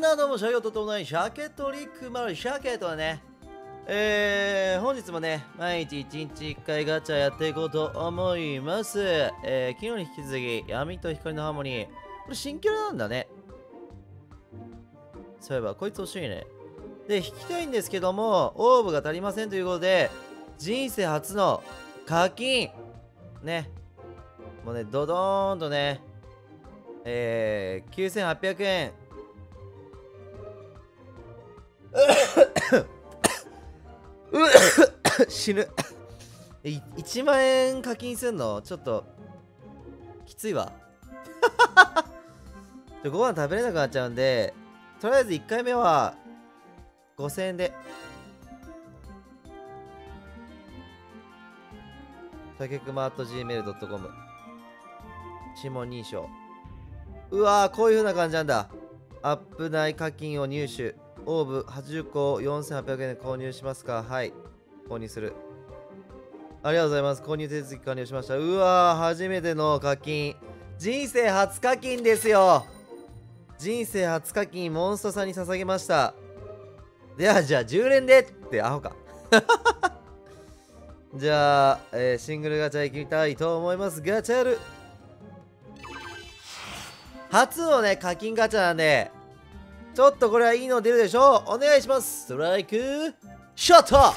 などうも、シャケとともない、シャケトリックマルシャケとはね、本日もね、毎日1日1回ガチャやっていこうと思います。昨日に引き続き、闇と光のハーモニー。これ新キャラなんだね。そういえば、こいつ欲しいね。で、引きたいんですけども、オーブが足りませんということで、人生初の課金ね。もうね、ドドーンとね、9800円。死ぬ。1万円課金すんのちょっときついわ。ご飯食べれなくなっちゃうんで、とりあえず1回目は5000円で。たけくま @gmail.com 指紋認証。うわー、こういう風な感じなんだ。アップ内課金を入手。オーブ80個4800円で購入しますか？はい。購入する。ありがとうございます。購入手続き完了しました。うわー、初めての課金。人生初課金ですよ。人生初課金、モンストさんに捧げました。では、じゃあ、10連でってアホか。じゃあ、シングルガチャ行きたいと思います。ガチャル。初のね、課金ガチャなんで、ちょっとこれはいいの出るでしょう。お願いします。ストライク、ショット。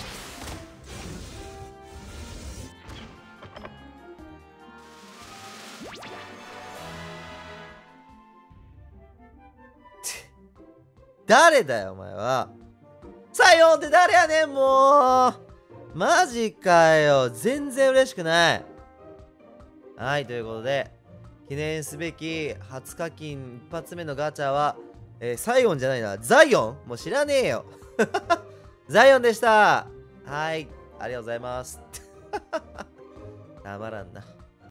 誰だよ、お前は。サイオンって誰やねん、もう。マジかよ。全然嬉しくない。はい、ということで、記念すべき初課金一発目のガチャは、サイオンじゃないな、ザイオンもう知らねえよ。ザイオンでした。はい、ありがとうございます。たまらんな。